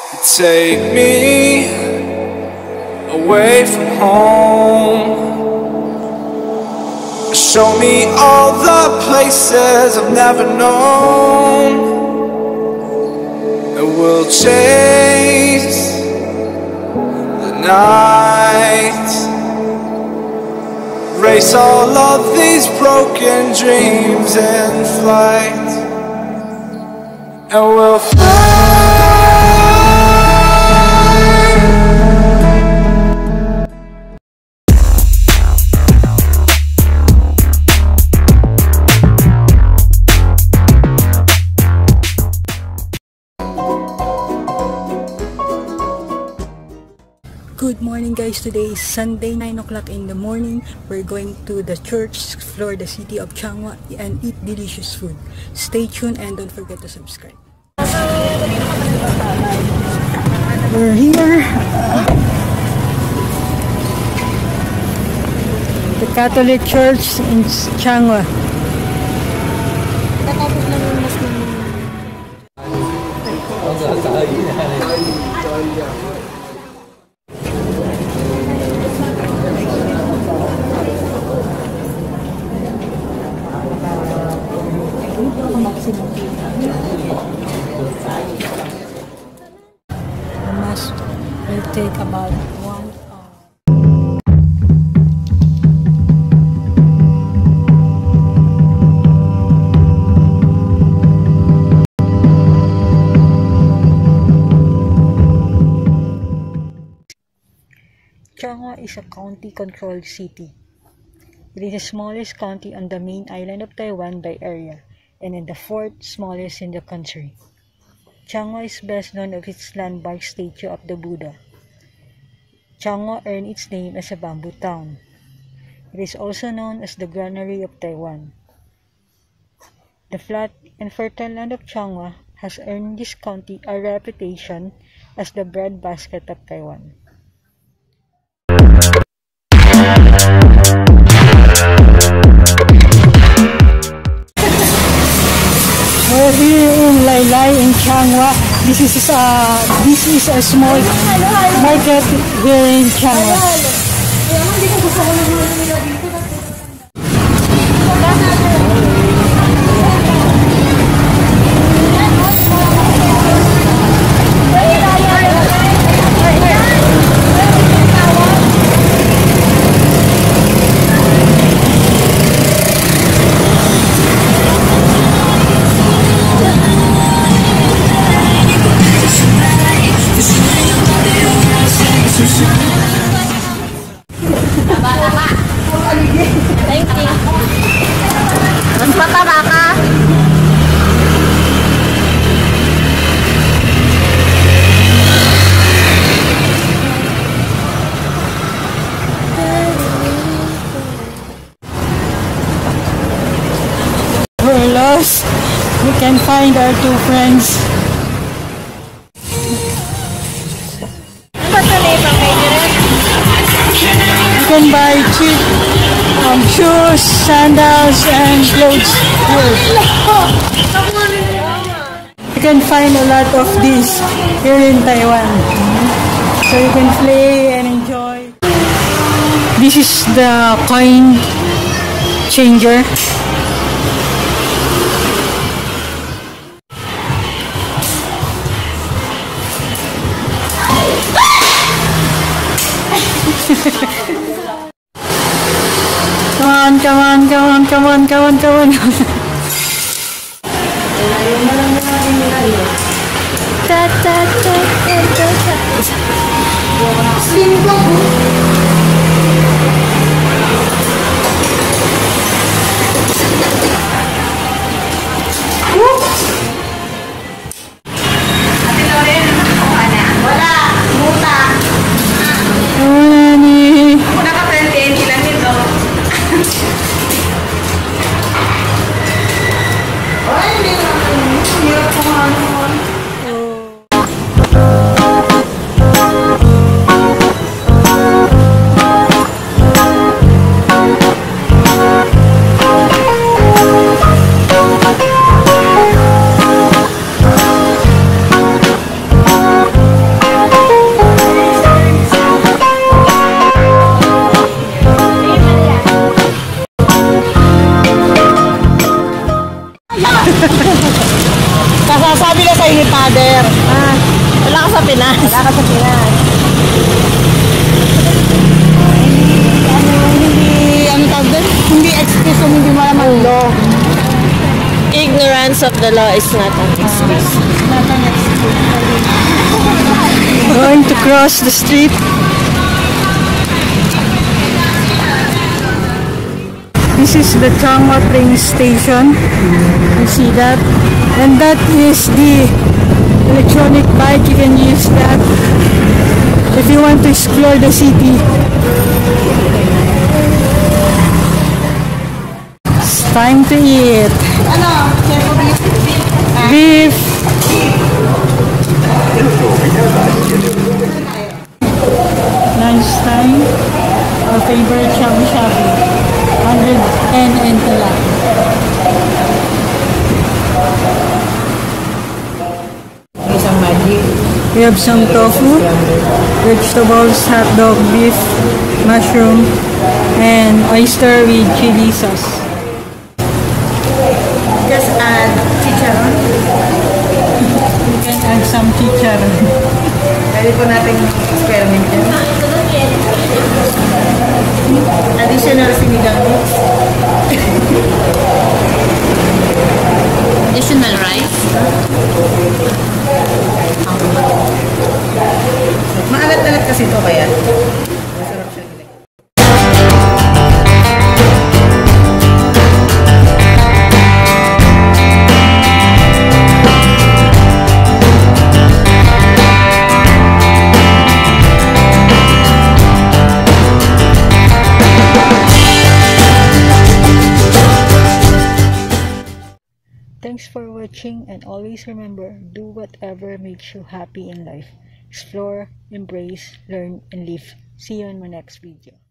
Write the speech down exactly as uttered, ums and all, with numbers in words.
Take me away from home. Show me all the places I've never known, and we'll chase the night, race all of these broken dreams in flight, and we'll fly. Good morning guys, today is Sunday, nine o'clock in the morning. We're going to the church, explore the city of Changhua and eat delicious food. Stay tuned and don't forget to subscribe. We're here. The Catholic Church in Changhua. The mass will take about one hour. Changhua is a county-controlled city. It is the smallest county on the main island of Taiwan by area, and in the fourth smallest in the country. Changhua is best known of its landmark statue of the Buddha. Changhua earned its name as a bamboo town. It is also known as the granary of Taiwan. The flat and fertile land of Changhua has earned this county a reputation as the breadbasket of Taiwan. We're here in Laylay in Changhua. This is a this is a small market here in Changhua. We're lost. We can find our two friends. You can buy cheap um, shoes, sandals, and clothes here. You can find a lot of these here in Taiwan. So you can play and enjoy. This is the coin changer. Come on, come on, come on, come on, come on, come on. Ta ta ta ta Pinas. Wala ka sa Pinas. Wala ka sa Pinas. Ano, hindi, ano tawag doon? Hindi excuse kung hindi mo alam ang law. Ignorance of the law is not an excuse. Not an excuse. Going to cross the street. This is the Changhua train station. You see that? And that is the electronic bike. You can use that if you want to explore the city. It's time to eat. Ano? Beef. Lunch time. Our favorite shabu-shabu. one hundred ten and tala. Isang magic. We have some tofu, vegetables, hot dog, beef, mushroom, and oyster with chili sauce. Just add chicharon. You can add some chicharon. Pwede po natin experiment yan. Additional sinigang mix. Additional rice. Maalat-alat kasi ito kaya. Masarap siya. Thanks for watching, and always remember, do whatever makes you happy in life. Explore, embrace, learn, and live. See you in my next video.